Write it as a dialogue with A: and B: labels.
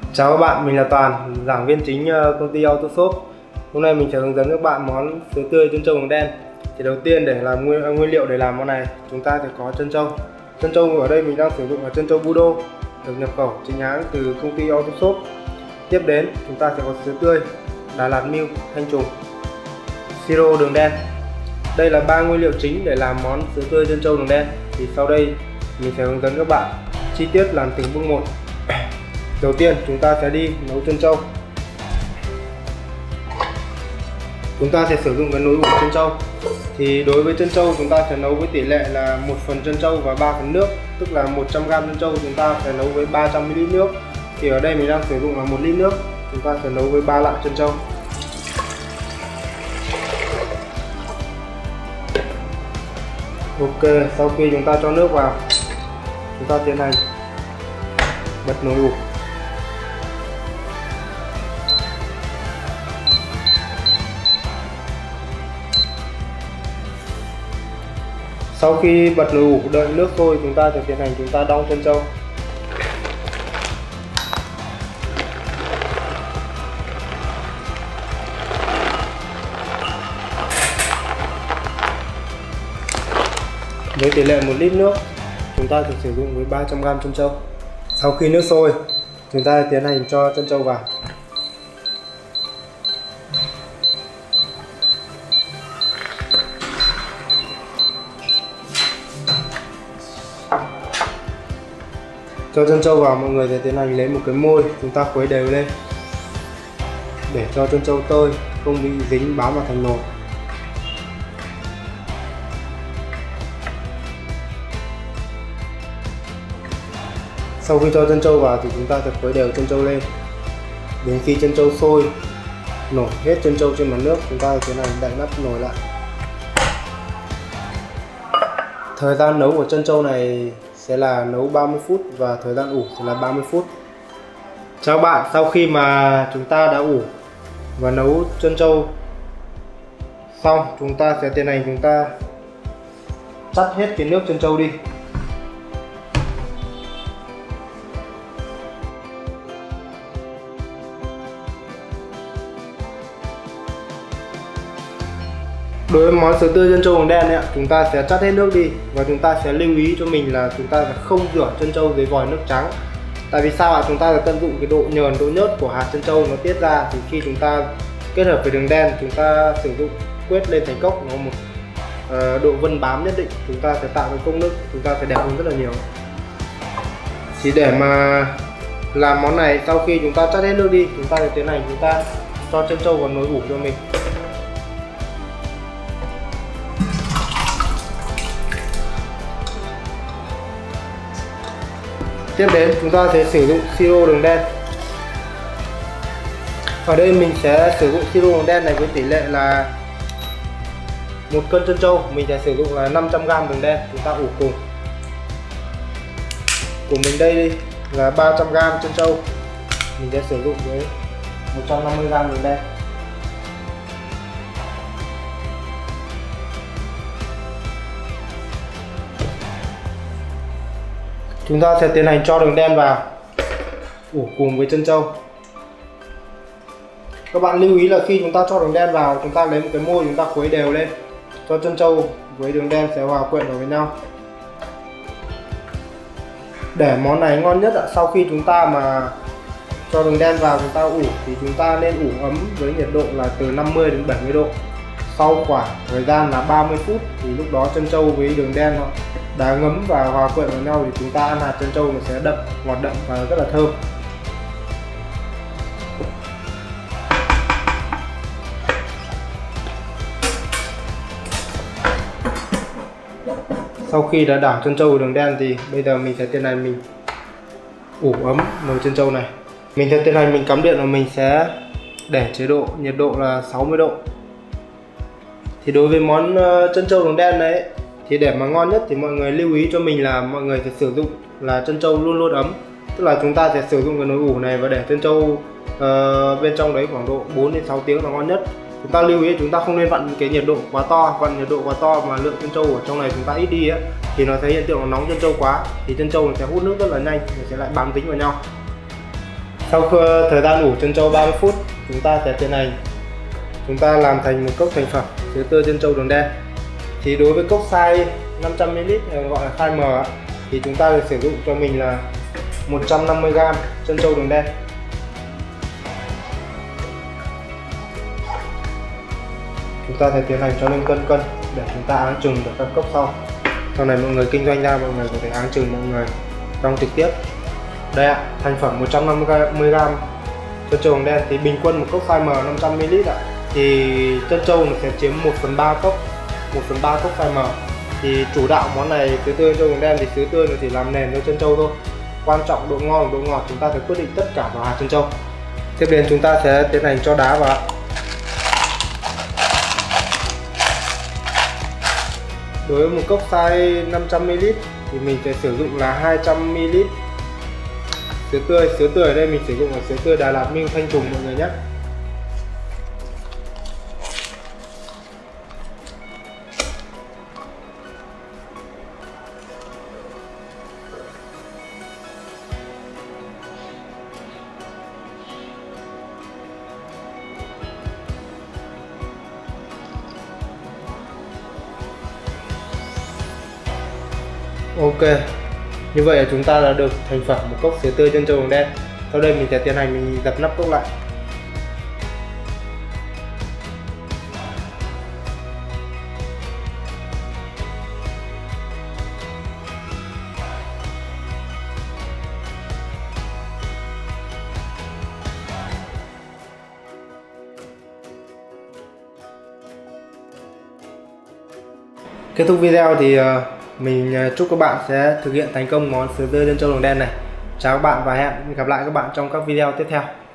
A: Chào các bạn, mình là Toàn, giảng viên chính công ty AutoShop. Hôm nay mình sẽ hướng dẫn các bạn món sứa tươi trân châu vàng đen. Thì đầu tiên để làm nguyên liệu để làm món này, chúng ta sẽ có trân châu. Trân châu ở đây mình đang sử dụng là trân châu Budo, được nhập khẩu chính hãng từ công ty AutoShop. Tiếp đến chúng ta sẽ có sứa tươi, Đà Lạt Milk, thanh trùng, siro đường đen. Đây là ba nguyên liệu chính để làm món sứa tươi trân châu đường đen. Thì sau đây mình sẽ hướng dẫn các bạn chi tiết làm từng bước một. Đầu tiên chúng ta sẽ đi nấu trân châu. Chúng ta sẽ sử dụng cái nồi ủ trân châu. Thì đối với trân châu chúng ta sẽ nấu với tỷ lệ là 1 phần trân châu và 3 phần nước, tức là 100g trân châu chúng ta sẽ nấu với 300ml nước. Thì ở đây mình đang sử dụng là 1 lít nước, chúng ta sẽ nấu với 3 lạng trân châu. Ok, sau khi chúng ta cho nước vào, chúng ta tiến hành bật nồi ủ. Sau khi bật nồi ủ đợi nước sôi, chúng ta sẽ tiến hành chúng ta đong trân châu. Với tỷ lệ 1 lít nước, chúng ta sẽ sử dụng với 300g trân châu. Sau khi nước sôi, chúng ta tiến hành cho trân châu vào. Cho trân châu vào, mọi người sẽ tiến hành lấy một cái môi, chúng ta khuấy đều lên để cho trân châu tơi, không bị dính bám vào thành nồi. Sau khi cho trân châu vào thì chúng ta sẽ khuấy đều trân châu lên đến khi trân châu sôi nổi hết trân châu trên mặt nước, chúng ta tiến hành đậy nắp nồi lại. Thời gian nấu của trân châu này sẽ là nấu 30 phút và thời gian ủ sẽ là 30 phút. Chào các bạn, sau khi mà chúng ta đã ủ và nấu trân châu xong, chúng ta sẽ tiến hành chúng ta chắt hết cái nước trân châu đi. Đối với món sứa tươi trân châu vàng đen ấy, chúng ta sẽ chắt hết nước đi và chúng ta sẽ lưu ý cho mình là chúng ta sẽ không rửa trân châu dưới vòi nước trắng. Tại vì sao ạ? Chúng ta sẽ tận dụng cái độ nhờn, độ nhớt của hạt trân châu nó tiết ra, thì khi chúng ta kết hợp với đường đen, chúng ta sử dụng quết lên thành cốc, nó có một độ vân bám nhất định, chúng ta sẽ tạo cái cốc nước, chúng ta sẽ đẹp hơn rất là nhiều. Chỉ để mà làm món này, sau khi chúng ta chắt hết nước đi, chúng ta sẽ tiến hành chúng ta cho trân châu vào nồi ủ cho mình. Tiếp đến chúng ta sẽ sử dụng siro đường đen. Ở đây mình sẽ sử dụng siro đường đen này với tỷ lệ là 1 cân trân châu mình sẽ sử dụng là 500g đường đen, chúng ta ủ cùng. Của mình đây là 300g trân châu, mình sẽ sử dụng với 150g đường đen. Chúng ta sẽ tiến hành cho đường đen vào, ủ cùng với trân châu. Các bạn lưu ý là khi chúng ta cho đường đen vào, chúng ta lấy một cái môi, chúng ta khuấy đều lên cho trân châu với đường đen sẽ hòa quyện vào với nhau. Để món này ngon nhất, sau khi chúng ta mà cho đường đen vào chúng ta ủ thì chúng ta nên ủ ấm với nhiệt độ là từ 50 đến 70 độ. Sau khoảng thời gian là 30 phút thì lúc đó trân châu với đường đen họ đã ngấm và hòa quyện vào nhau, thì chúng ta ăn hạt trân châu nó sẽ đậm, ngọt đậm và rất là thơm. Sau khi đã đảo trân châu vào đường đen thì bây giờ mình sẽ tiến hành mình ủ ấm nồi trân châu này. Mình sẽ tiến hành mình cắm điện và mình sẽ để chế độ nhiệt độ là 60 độ. Thì đối với món trân châu đường đen đấy thì để mà ngon nhất thì mọi người lưu ý cho mình là mọi người sẽ sử dụng là trân châu luôn luôn ấm. Tức là chúng ta sẽ sử dụng cái nồi ủ này và để trân châu bên trong đấy khoảng độ 4 đến 6 tiếng là ngon nhất. Chúng ta lưu ý chúng ta không nên vặn cái nhiệt độ quá to, vặn nhiệt độ quá to mà lượng trân châu ở trong này chúng ta ít đi ấy, thì nó sẽ hiện tượng nóng trân châu quá, thì trân châu nó sẽ hút nước rất là nhanh, nó sẽ lại bám dính vào nhau. Sau thời gian ủ trân châu 30 phút, chúng ta sẽ tiến hành làm thành một cốc thành phẩm sữa tươi trân châu đường đen. Thì đối với cốc size 500ml gọi là size M thì chúng ta được sử dụng cho mình là 150g trân châu đường đen. Chúng ta sẽ tiến hành cho lên cân để chúng ta áng chừng được các cốc sau này mọi người kinh doanh ra, mọi người có thể áng chừng mọi người đong trực tiếp. Đây ạ, thành phẩm 150g trân châu đường đen. Thì bình quân một cốc size M 500ml ạ, thì trân châu nó sẽ chiếm 1/3 cốc, 1/3 cốc size M. Thì chủ đạo món này sữa tươi trân châu đường đen thì sữa tươi nó chỉ làm nền cho trân châu thôi. Quan trọng độ ngon, độ ngọt chúng ta phải quyết định tất cả vào hạt trân châu. Tiếp đến chúng ta sẽ tiến hành cho đá vào. Đối với một cốc size 500ml thì mình sẽ sử dụng là 200ml sữa tươi. Sữa tươi ở đây mình sử dụng là sữa tươi Đà Lạt Minh Thanh Tùng mọi người nhé. Ok, như vậy là chúng ta đã được thành phẩm một cốc sữa tươi trân châu đường đen. Sau đây mình sẽ tiến hành mình dập nắp cốc lại. Kết thúc video thì mình chúc các bạn sẽ thực hiện thành công món sữa tươi trân châu đường đen này. Chào các bạn và hẹn gặp lại các bạn trong các video tiếp theo.